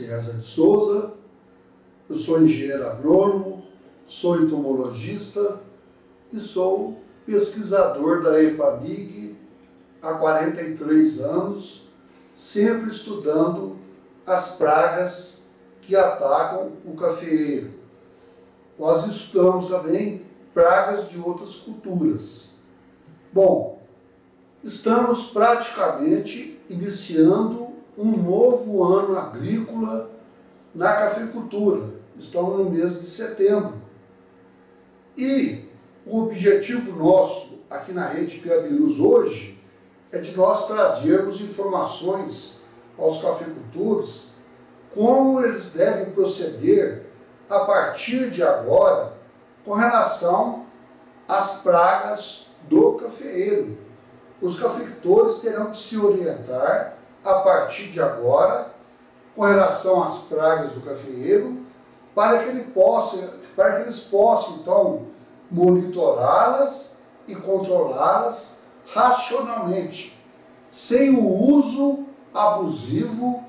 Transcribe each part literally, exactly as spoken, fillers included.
César de Souza, eu sou engenheiro agrônomo, sou entomologista e sou pesquisador da EPAMIG há quarenta e três anos, sempre estudando as pragas que atacam o cafeeiro. Nós estudamos também pragas de outras culturas. Bom, estamos praticamente iniciando um novo ano agrícola na cafeicultura. Estamos no mês de setembro. E o objetivo nosso aqui na Rede Piabirus hoje é de nós trazermos informações aos cafeicultores como eles devem proceder a partir de agora com relação às pragas do cafeeiro. Os cafeicultores terão que se orientar a partir de agora com relação às pragas do cafeeiro para que, ele possa, para que eles possam, então, monitorá-las e controlá-las racionalmente, sem o uso abusivo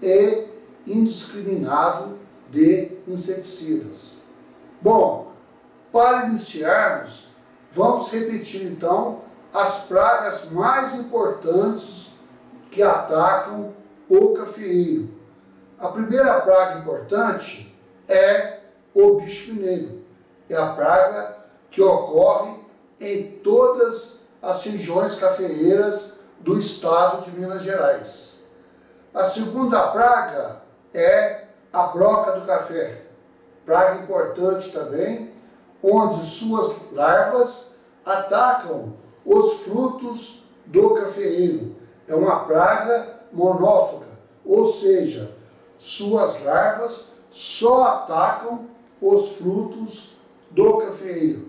e indiscriminado de inseticidas. Bom, para iniciarmos, vamos repetir então as pragas mais importantes que atacam o cafeeiro. A primeira praga importante é o bicho mineiro. É a praga que ocorre em todas as regiões cafeeiras do estado de Minas Gerais. A segunda praga é a broca do café. Praga importante também, onde suas larvas atacam os frutos do cafeeiro. É uma praga monófaga, ou seja, suas larvas só atacam os frutos do cafeeiro.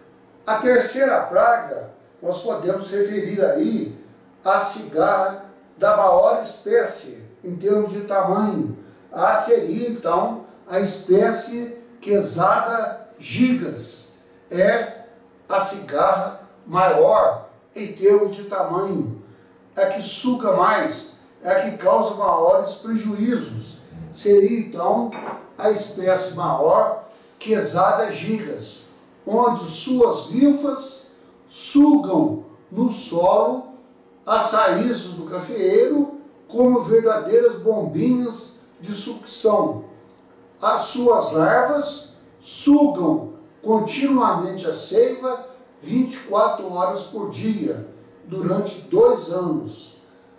A terceira praga, nós podemos referir aí a cigarra da maior espécie, em termos de tamanho. A seria, então, a espécie Quesada gigas. É a cigarra maior em termos de tamanho. É a que suga mais, é a que causa maiores prejuízos. Seria, então, a espécie maior Quesada gigas, onde suas linfas sugam no solo as raízes do cafeeiro como verdadeiras bombinhas de sucção. As suas larvas sugam continuamente a seiva vinte e quatro horas por dia, durante dois anos,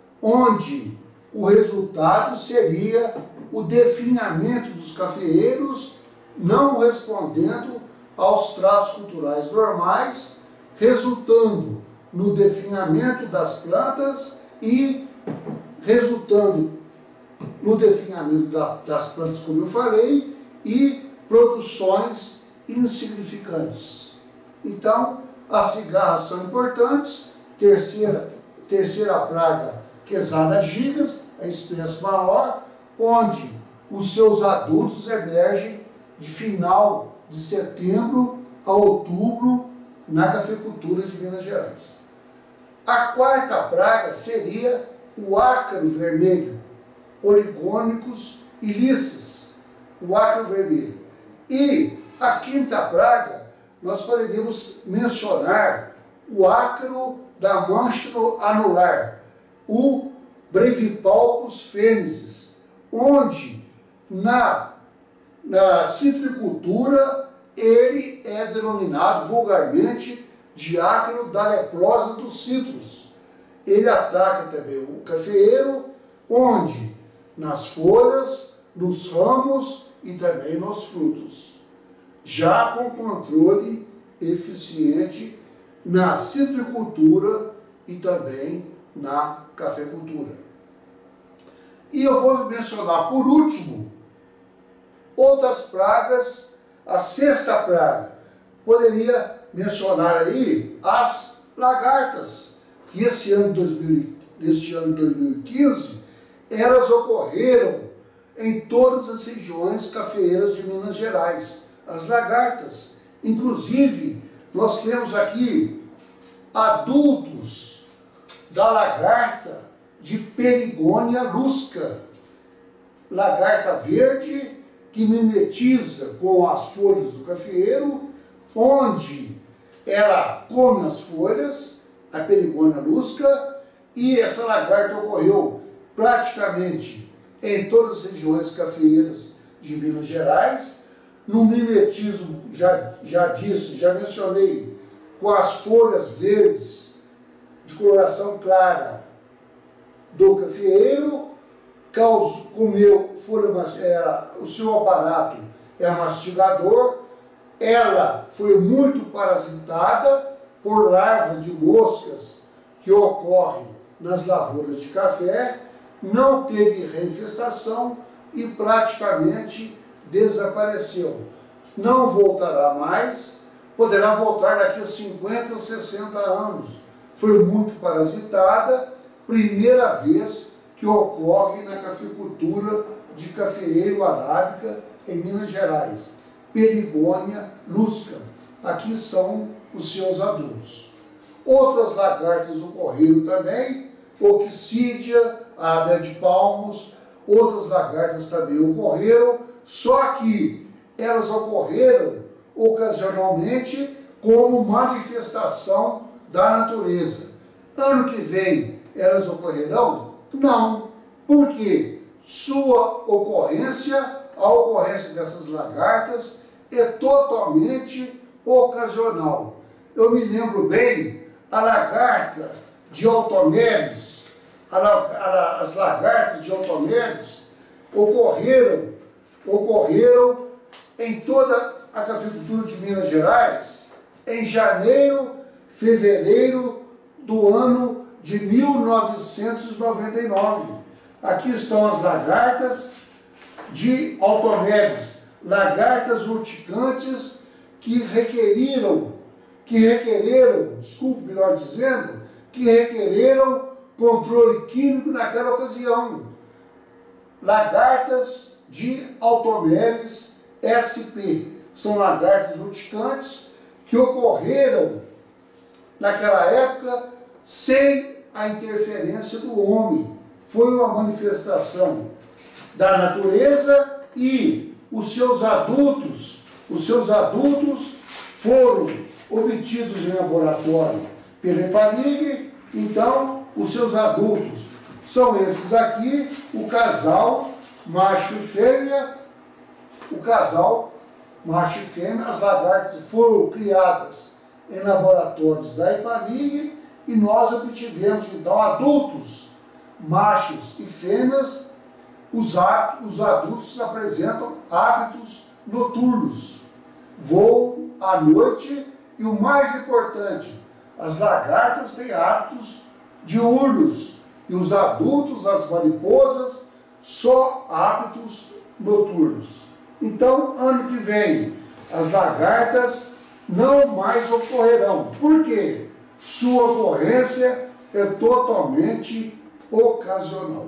onde o resultado seria o definhamento dos cafeeiros não respondendo aos tratos culturais normais, resultando no definhamento das plantas e resultando no definhamento da, das plantas, como eu falei, e produções insignificantes. Então, as cigarras são importantes. Terceira, terceira praga, Quesada gigas, a espécie maior, onde os seus adultos emergem de final de setembro a outubro na cafeicultura de Minas Gerais. A quarta praga seria o ácaro vermelho, Oligônicos ilices, o ácaro vermelho. E a quinta praga, nós poderíamos mencionar o ácaro da mancha anular, o Brevipalpus fênix, onde na, na citricultura ele é denominado vulgarmente de ácaro da leprosa dos citros. Ele ataca também o cafeeiro, onde nas folhas, nos ramos e também nos frutos, já com controle eficiente na citricultura e também na cafeicultura. E eu vou mencionar por último outras pragas. A sexta praga, poderia mencionar aí as lagartas, que esse ano, dois mil, neste ano de dois mil e quinze, elas ocorreram em todas as regiões cafeeiras de Minas Gerais. As lagartas, inclusive, nós temos aqui adultos da lagarta de Perigônia lusca, lagarta verde que mimetiza com as folhas do cafeeiro, onde ela come as folhas, a Perigônia lusca, e essa lagarta ocorreu praticamente em todas as regiões cafeeiras de Minas Gerais, no mimetismo, já, já disse, já mencionei, com as folhas verdes de coloração clara do cafeeiro, caus, comeu folha, é, o seu aparato é mastigador, ela foi muito parasitada por larva de moscas que ocorre nas lavouras de café, não teve reinfestação e praticamente desapareceu. Não voltará mais, poderá voltar daqui a cinquenta, sessenta anos. Foi muito parasitada, primeira vez que ocorre na cafeicultura de cafeeiro arábica em Minas Gerais. Perigônia lusca. Aqui são os seus adultos. Outras lagartas ocorreram também, Oxídia, Ábia de Palmos, outras lagartas também ocorreram, só que elas ocorreram ocasionalmente como manifestação da natureza. Ano que vem elas ocorrerão? Não. Por quê? Sua ocorrência, a ocorrência dessas lagartas é totalmente ocasional. Eu me lembro bem, a lagarta de Altomedes, a, a, as lagartas de Altomedes ocorreram, ocorreram em toda a cafeicultura de Minas Gerais em janeiro, fevereiro do ano de mil novecentos e noventa e nove. Aqui estão as lagartas de Altomedes, lagartas urticantes que requeriram, que requereram, desculpe, melhor dizendo, que requereram controle químico naquela ocasião. Lagartas de Altomedes S P, são lagartas urticantes que ocorreram naquela época sem a interferência do homem. Foi uma manifestação da natureza e os seus adultos, os seus adultos foram obtidos em laboratório pela EPAMIG. Então, os seus adultos são esses aqui, o casal macho e fêmea, o casal macho e fêmea, as lagartas foram criadas em laboratórios da EPAMIG e nós obtivemos, então, adultos, machos e fêmeas. Os, os adultos apresentam hábitos noturnos, voam à noite e, o mais importante, as lagartas têm hábitos diurnos e os adultos, as mariposas, só hábitos noturnos. Então, ano que vem, as lagartas não mais ocorrerão. Por quê? Sua ocorrência é totalmente ocasional.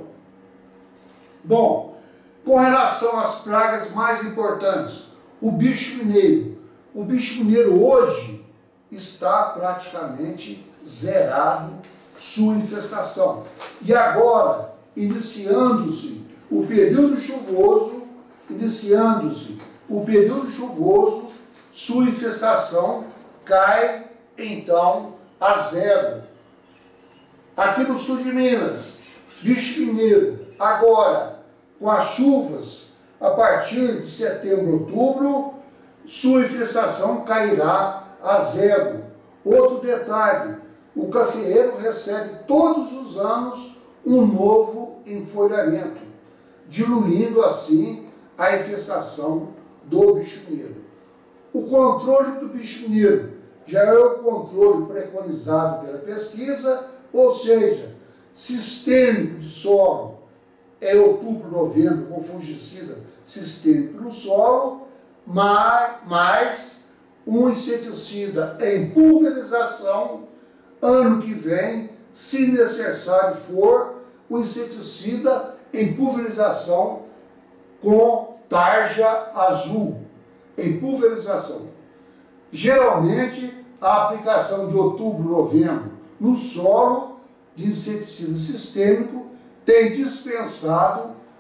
Bom, com relação às pragas mais importantes, o bicho mineiro. O bicho mineiro hoje está praticamente zerado sua infestação. E agora, iniciando-se o período chuvoso, iniciando-se o período chuvoso, sua infestação cai, então, a zero. Aqui no sul de Minas, bicho mineiro, agora, com as chuvas, a partir de setembro, outubro, sua infestação cairá a zero. Outro detalhe, o cafeeiro recebe todos os anos um novo enfolhamento, diluindo assim a infestação do bicho mineiro. O controle do bicho mineiro já é o controle preconizado pela pesquisa, ou seja, sistêmico de solo é outubro, novembro, com fungicida sistêmico no solo, mais, mais um inseticida em pulverização. Ano que vem, se necessário for, o inseticida em pulverização com tarja azul, em pulverização. Geralmente, a aplicação de outubro, novembro, no solo de inseticida sistêmico tem dispensado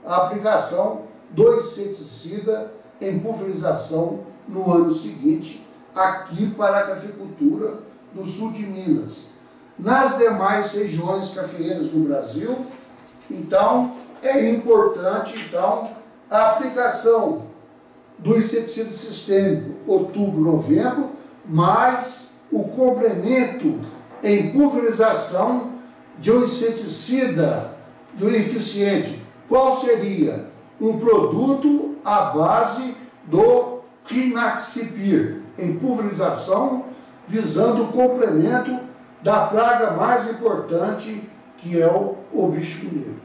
a aplicação do inseticida em pulverização no ano seguinte, aqui para a cafeicultura do sul de Minas. Nas demais regiões cafeeiras do Brasil, então, é importante então, a aplicação do inseticida sistêmico outubro, novembro, mais o complemento em pulverização de um inseticida de um eficiente. Qual seria? Um produto à base do Rynaxypyr, em pulverização, visando o complemento da praga mais importante, que é o, o bicho mineiro.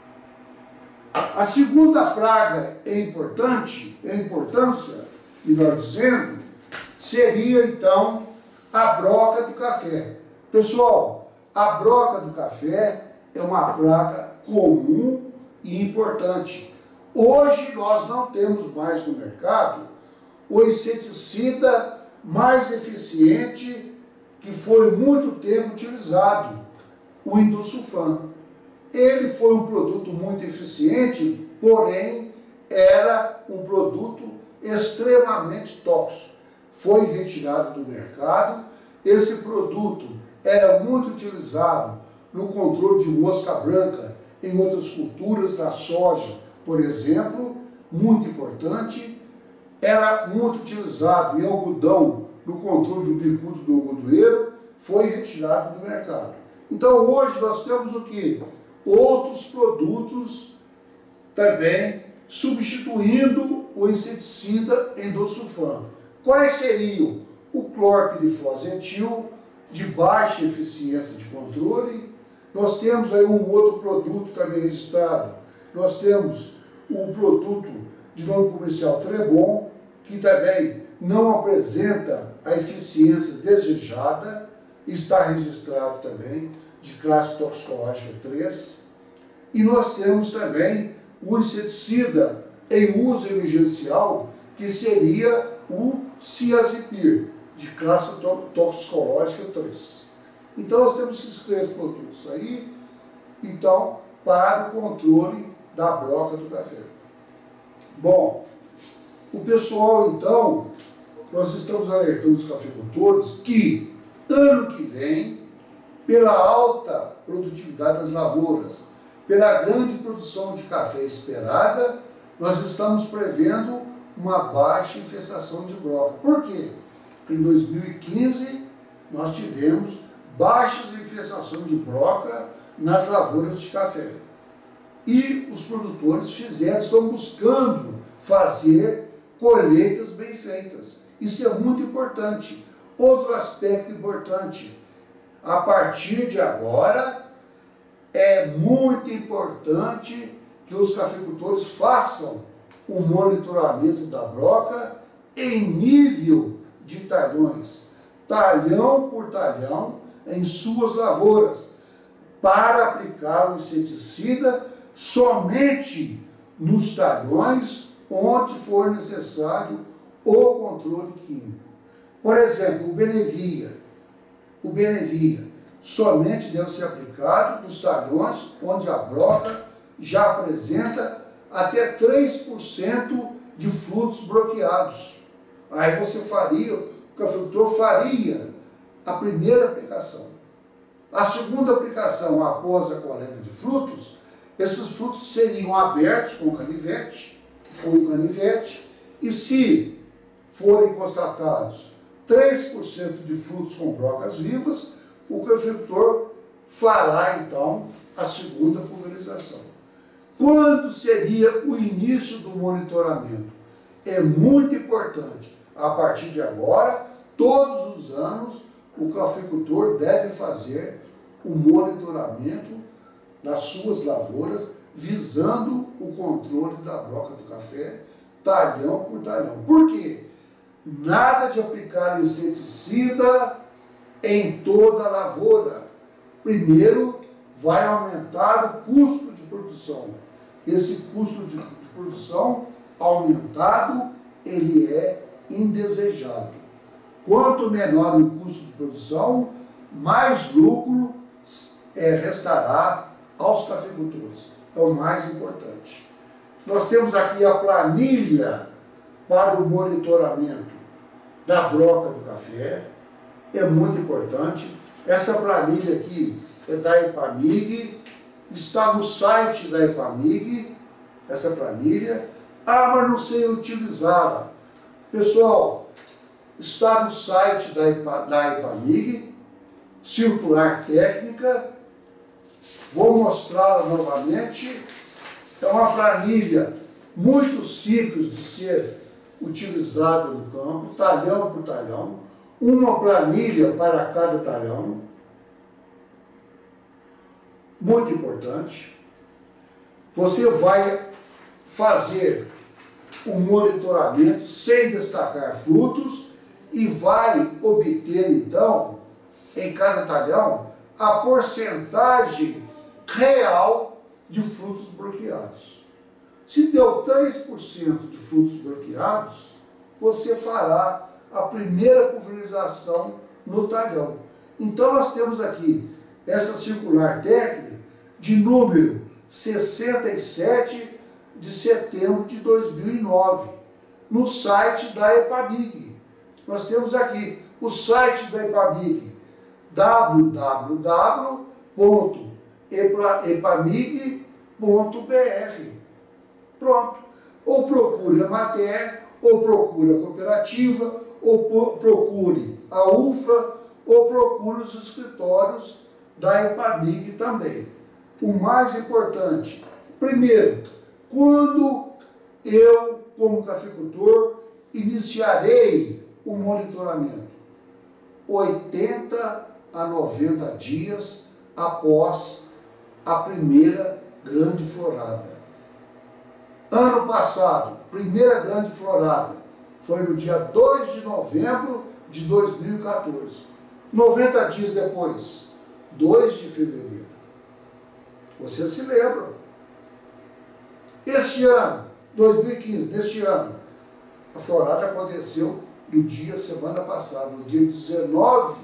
A segunda praga é importante, é importância, melhor dizendo, seria então a broca do café. Pessoal, a broca do café é uma praga comum e importante. Hoje nós não temos mais no mercado o inseticida mais eficiente que foi muito tempo utilizado, o Indulsulfan. Ele foi um produto muito eficiente, porém era um produto extremamente tóxico. Foi retirado do mercado. Esse produto era muito utilizado no controle de mosca branca em outras culturas, da soja, por exemplo, muito importante. Era muito utilizado em algodão no controle do bicudo do algodoeiro, foi retirado do mercado. Então hoje nós temos o que? Outros produtos também substituindo o inseticida Indulsulfan. Quais seriam? O clorpirifos-etil, de baixa eficiência de controle. Nós temos aí um outro produto também registrado. Nós temos o produto de nome comercial Trebon, que também não apresenta a eficiência desejada, está registrado também de classe toxicológica três. E nós temos também o inseticida em uso emergencial, que seria o Ciazipyr, de classe toxicológica três. Então nós temos esses três produtos aí, então, para o controle da broca do café. Bom, o pessoal, então, nós estamos alertando os cafeicultores que, ano que vem, pela alta produtividade das lavouras, pela grande produção de café esperada, nós estamos prevendo uma baixa infestação de broca. Por quê? Em dois mil e quinze, nós tivemos baixas infestações de broca nas lavouras de café. E os produtores fizeram, estão buscando fazer colheitas bem feitas. Isso é muito importante. Outro aspecto importante, a partir de agora, é muito importante que os cafeicultores façam o monitoramento da broca em nível de talhões, talhão por talhão, em suas lavouras, para aplicar o inseticida somente nos talhões onde for necessário o controle químico. Por exemplo, o Benevia. O Benevia somente deve ser aplicado nos talhões onde a broca já apresenta até três por cento de frutos broqueados. Aí você faria, o cafeicultor faria a primeira aplicação. A segunda aplicação, após a coleta de frutos, esses frutos seriam abertos com canivete, com um canivete, e se forem constatados três por cento de frutos com brocas vivas, o cafeicultor fará então a segunda pulverização. Quando seria o início do monitoramento? É muito importante. A partir de agora, todos os anos, o cafeicultor deve fazer o monitoramento das suas lavouras, visando o controle da broca do café, talhão por talhão. Por quê? Nada de aplicar inseticida em toda a lavoura. Primeiro, vai aumentar o custo de produção. Esse custo de, de produção aumentado, ele é indesejado. Quanto menor o custo de produção, mais lucro é, restará aos cafeicultores. É o mais importante. Nós temos aqui a planilha para o monitoramento da broca do café, é muito importante. Essa planilha aqui é da EPAMIG, está no site da EPAMIG, essa planilha. Ah, mas não sei utilizá-la. Pessoal, está no site da, EPA, da EPAMIG, circular técnica, vou mostrá-la novamente. É uma planilha muito simples de ser utilizada no campo, talhão por talhão, uma planilha para cada talhão, muito importante. Você vai fazer um monitoramento sem destacar frutos e vai obter, então, em cada talhão, a porcentagem real de frutos bloqueados. Se deu três por cento de frutos bloqueados, você fará a primeira pulverização no talhão. Então nós temos aqui essa circular técnica de número sessenta e sete de setembro de dois mil e nove, no site da EPAMIG. Nós temos aqui o site da EPAMIG, w w w ponto epamig ponto b r. Pronto. Ou procure a Emater, ou procure a cooperativa, ou procure a U F A, ou procure os escritórios da EPAMIG também. O mais importante, primeiro, quando eu, como cafeicultor, iniciarei o monitoramento? oitenta a noventa dias após a primeira grande florada. Ano passado, primeira grande florada, foi no dia dois de novembro de dois mil e quatorze. noventa dias depois, dois de fevereiro. Vocês se lembram? Este ano, dois mil e quinze, neste ano, a florada aconteceu no dia, semana passada, no dia dezenove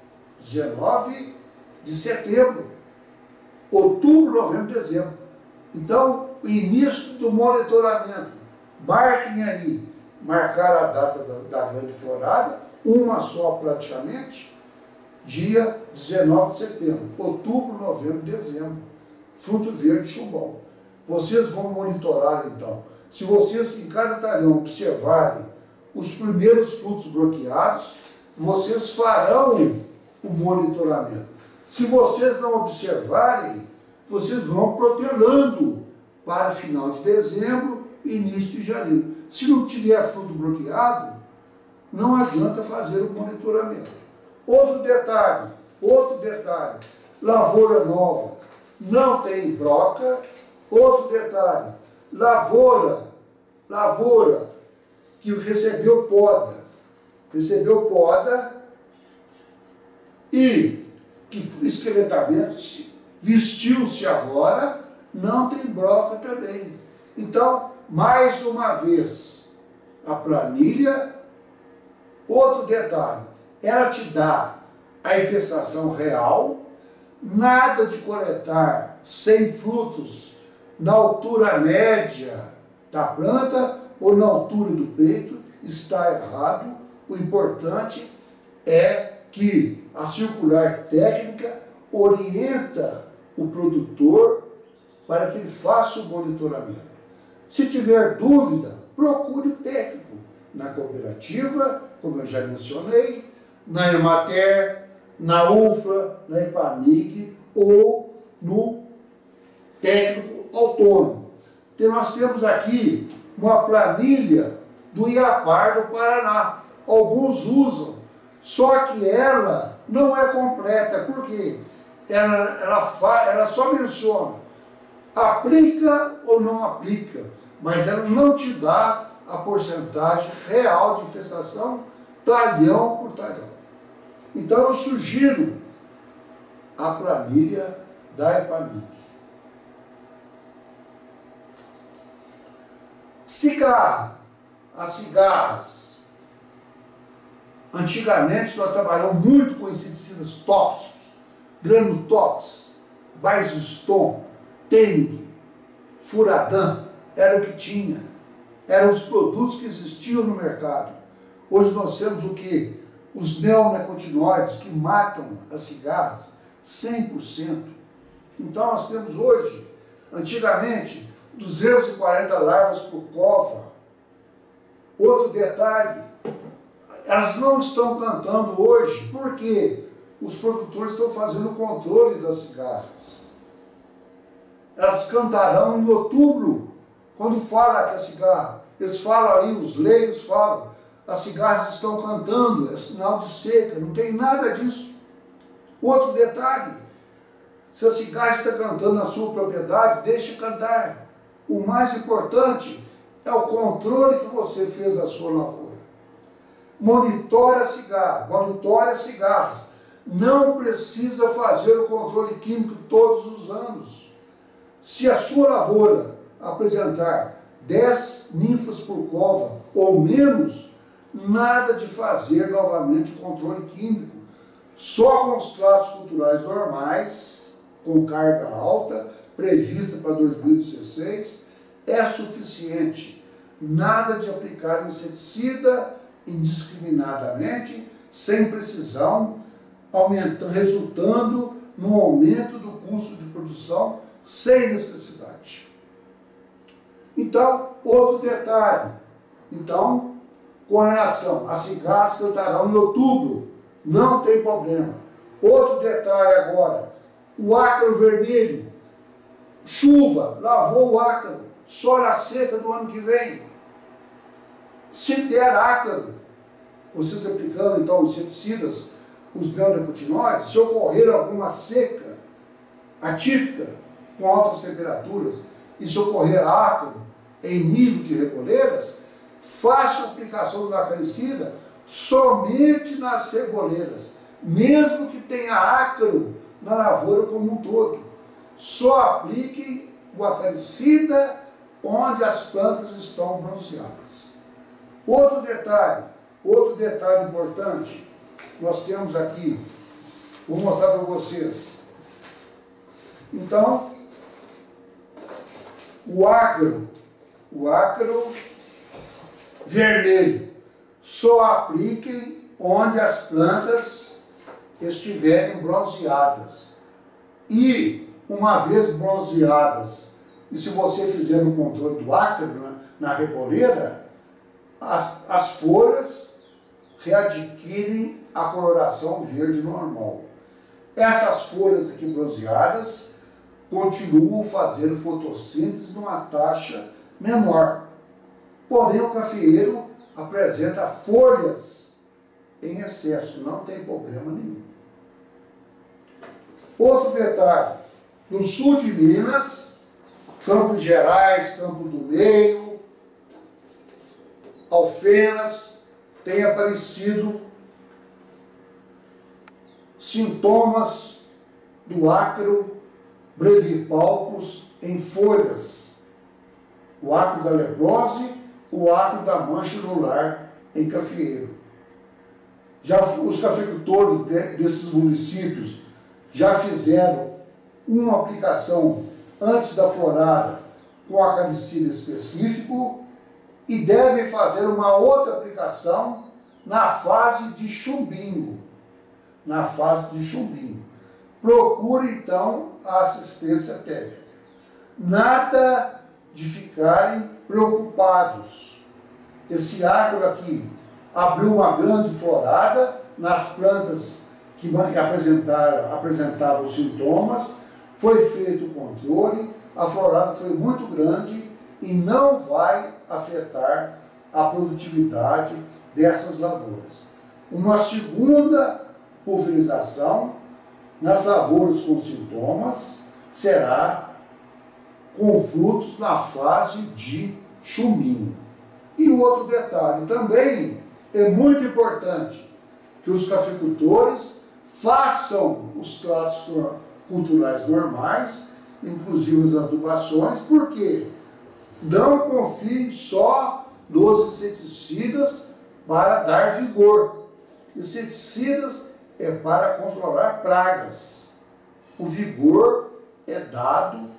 de setembro, outubro, novembro, dezembro. Então, o início do monitoramento, marquem aí, marcar a data da, da grande florada, uma só praticamente, dia dezenove de setembro, outubro, novembro, dezembro, fruto verde chumbão. Vocês vão monitorar então. Se vocês em cada talhão observarem os primeiros frutos bloqueados, vocês farão o monitoramento. Se vocês não observarem, vocês vão protelando para final de dezembro e início de janeiro. Se não tiver fruto bloqueado, não adianta fazer o monitoramento. Outro detalhe, outro detalhe, lavoura nova, não tem broca. Outro detalhe, lavoura, lavoura que recebeu poda, recebeu poda e que esqueletamento vestiu-se agora, não tem broca também. Então, mais uma vez, a planilha, outro detalhe, ela te dá a infestação real, nada de coletar sem frutos na altura média da planta ou na altura do peito, está errado. O importante é que a circular técnica orienta o produtor para que ele faça o monitoramento. Se tiver dúvida, procure o técnico na cooperativa, como eu já mencionei, na Emater, na U F A, na EPAMIG ou no técnico autônomo. Então nós temos aqui uma planilha do IAPAR do Paraná. Alguns usam, só que ela não é completa, porque ela, ela, fa, ela só menciona aplica ou não aplica, mas ela não te dá a porcentagem real de infestação talhão por talhão. Então eu sugiro a planilha da EPAMIG. Cigarra, as cigarras. Antigamente nós trabalhamos muito com inseticidas tóxicos, Granutox, Baiziston, Tênig, Furadan, era o que tinha, eram os produtos que existiam no mercado. Hoje nós temos o que? Os neonicotinoides que matam as cigarras, cem por cento. Então nós temos hoje, antigamente, duzentas e quarenta larvas por cova. Outro detalhe, elas não estão cantando hoje, porque os produtores estão fazendo o controle das cigarras. Elas cantarão em outubro, quando fala que a cigarra, eles falam aí, os leigos falam, as cigarras estão cantando, é sinal de seca, não tem nada disso. Outro detalhe, se a cigarra está cantando na sua propriedade, deixe cantar. O mais importante é o controle que você fez da sua lavoura. Monitore a cigarra, monitore as cigarras. Não precisa fazer o controle químico todos os anos. Se a sua lavoura apresentar dez ninfas por cova ou menos, nada de fazer novamente o controle químico. Só com os tratos culturais normais, com carga alta, prevista para dois mil e dezesseis, é suficiente. Nada de aplicar inseticida indiscriminadamente, sem precisão, aumentando, resultando no aumento do custo de produção sem necessidade. Então, outro detalhe. Então, com relação às cigarras cantarão em outubro, não tem problema. Outro detalhe agora, o ácaro vermelho, chuva, lavou o ácaro, só na seca do ano que vem. Se der ácaro, vocês aplicando então os inseticidas, os neonicotinoides, se ocorrer alguma seca atípica, com altas temperaturas, e se ocorrer ácaro em nível de reboleiras, faça a aplicação do acaricida somente nas reboleiras, mesmo que tenha ácaro na lavoura como um todo. Só apliquem o acaricida onde as plantas estão bronzeadas. Outro detalhe, outro detalhe importante, nós temos aqui, vou mostrar para vocês. Então, o ácaro, o ácaro vermelho, só apliquem onde as plantas estiverem bronzeadas. E, uma vez bronzeadas, e se você fizer o controle do ácaro na, na reboleira, as, as folhas readquirem a coloração verde normal. Essas folhas aqui bronzeadas continuam fazendo fotossíntese numa taxa menor. Porém, o cafeeiro apresenta folhas em excesso, não tem problema nenhum. Outro detalhe, no sul de Minas, Campos Gerais, Campo do Meio, Alfenas, tem aparecido sintomas do ácaro brevipalpus em folhas, o ácaro da leprose, o ácaro da mancha anular em cafeeiro. Já os cafeicultores de, desses municípios já fizeram uma aplicação antes da florada com acaricida específico e devem fazer uma outra aplicação na fase de chumbinho. Na fase de chumbinho. Procure, então, a assistência técnica. Nada de ficarem preocupados. Esse ácaro aqui abriu uma grande florada nas plantas que apresentaram, apresentavam sintomas, foi feito o controle, a florada foi muito grande e não vai afetar a produtividade dessas lavouras. Uma segunda pulverização nas lavouras com sintomas será com frutos na fase de chuminho. E outro detalhe também é muito importante que os cafeicultores façam os tratos culturais normais, inclusive as adubações, porque não confiem só nos inseticidas para dar vigor. Inseticidas é para controlar pragas. O vigor é dado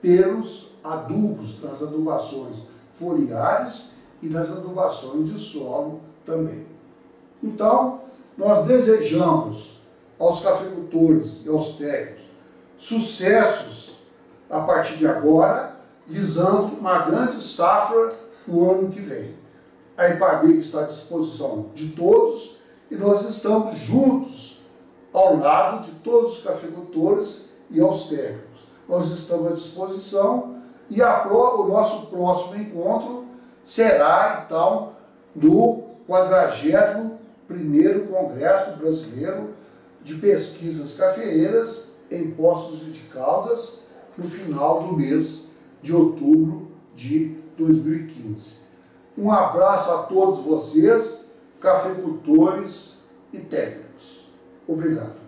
pelos adubos, nas adubações foliares e nas adubações de solo também. Então, nós desejamos aos cafeicultores e aos técnicos sucessos a partir de agora, visando uma grande safra no ano que vem. A Ipagbic está à disposição de todos e nós estamos juntos ao lado de todos os cafeicultores e aos técnicos. Nós estamos à disposição e a pro, o nosso próximo encontro será, então, no quadragésimo primeiro Congresso Brasileiro de Pesquisas Cafeeiras em Poços de Caldas, no final do mês de outubro de dois mil e quinze. Um abraço a todos vocês, cafeicultores e técnicos. Obrigado.